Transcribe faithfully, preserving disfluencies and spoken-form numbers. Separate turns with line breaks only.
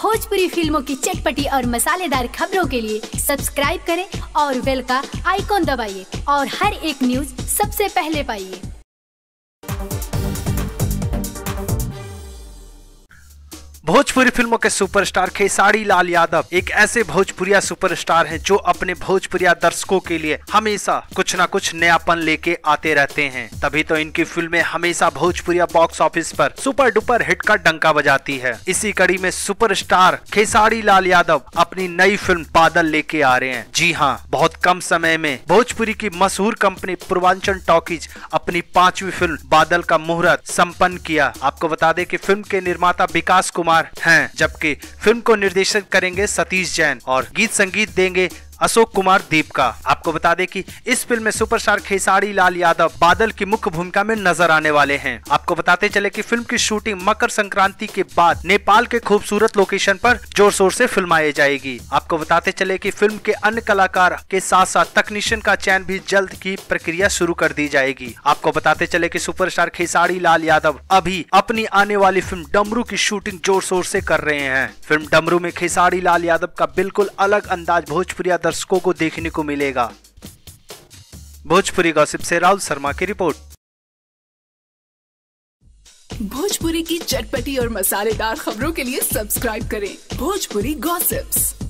भोजपुरी फिल्मों की चटपटी और मसालेदार खबरों के लिए सब्सक्राइब करें और बेल का आइकॉन दबाइए और हर एक न्यूज सबसे पहले पाइए।
भोजपुरी फिल्मों के सुपरस्टार खेसारी लाल यादव एक ऐसे भोजपुरिया सुपरस्टार हैं जो अपने भोजपुरिया दर्शकों के लिए हमेशा कुछ ना कुछ नयापन लेके आते रहते हैं। तभी तो इनकी फिल्में हमेशा भोजपुरिया बॉक्स ऑफिस पर सुपर डुपर हिट का डंका बजाती है। इसी कड़ी में सुपरस्टार खेसारी लाल यादव अपनी नई फिल्म बादल लेके आ रहे हैं। जी हाँ, बहुत कम समय में भोजपुरी की मशहूर कंपनी पूर्वांचल टॉकीज अपनी पांचवी फिल्म बादल का मुहूर्त संपन्न किया। आपको बता दें कि फिल्म के निर्माता विकास कुमार हैं, जबकि फिल्म को निर्देशन करेंगे सतीश जैन और गीत संगीत देंगे अशोक कुमार दीप का। आपको बता दें कि इस फिल्म में सुपरस्टार खेसारी लाल यादव बादल की मुख्य भूमिका में नजर आने वाले हैं। आपको बताते चले कि फिल्म की शूटिंग मकर संक्रांति के बाद नेपाल के खूबसूरत लोकेशन पर जोर शोर से फिल्माई जाएगी। आपको बताते चले कि फिल्म के अन्य कलाकार के साथ साथ तकनीशियन का चयन भी जल्द की प्रक्रिया शुरू कर दी जाएगी। आपको बताते चले कि सुपरस्टार खेसारी लाल यादव अभी अपनी आने वाली फिल्म डमरू की शूटिंग जोर शोर से कर रहे हैं। फिल्म डमरू में खेसारी लाल यादव का बिल्कुल अलग अंदाज भोजपुरिया दर्शकों को देखने को मिलेगा। भोजपुरी गॉसिप से राहुल शर्मा की रिपोर्ट।
भोजपुरी की चटपटी और मसालेदार खबरों के लिए सब्सक्राइब करें भोजपुरी गॉसिप्स।